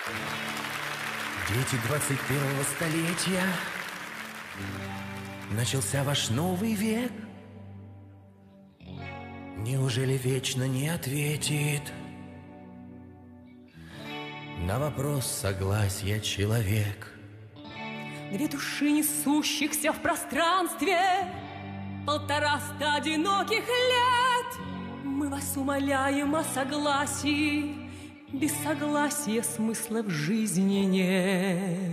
Дети 21-го столетия, начался ваш новый век. Неужели вечно не ответит на вопрос согласия человек? Две души, несущихся в пространстве, 150 одиноких лет. Мы вас умоляем о согласии, без согласия смысла в жизни нет.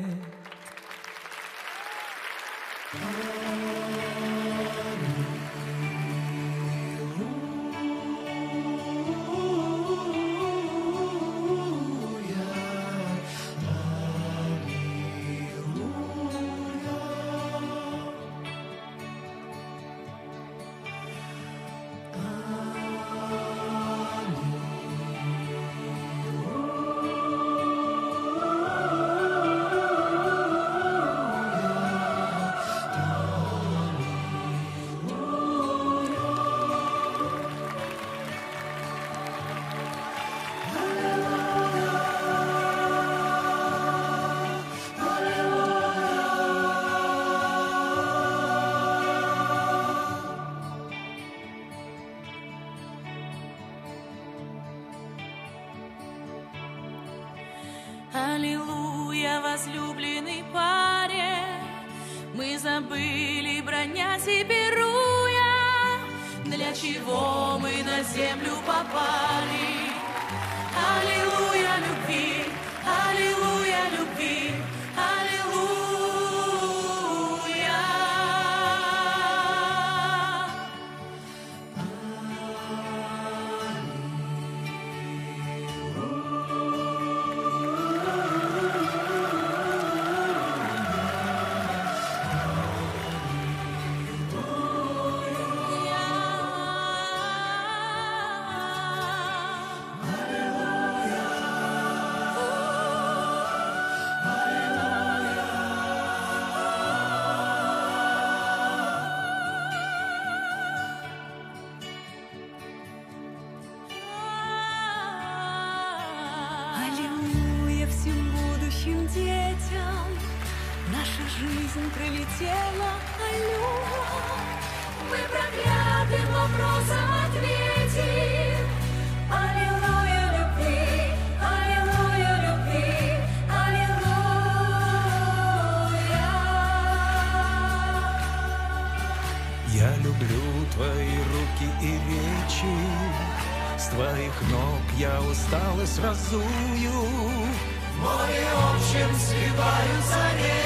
Аллилуйя, возлюбленной паре, мы забыли, бронясь и пируя, для чего мы на землю попали. Аллилуйя любви, аллилуйя любви, аллилуйя. Аллилуйя всем будущим детям, наша жизнь пролетела, аллилуйя. Мы проклятым вопросом ответим. Аллилуйя любви, аллилуйя любви, аллилуйя. Я люблю твои руки и речи, с твоих ног я усталость разую. В море общем сливаются реки.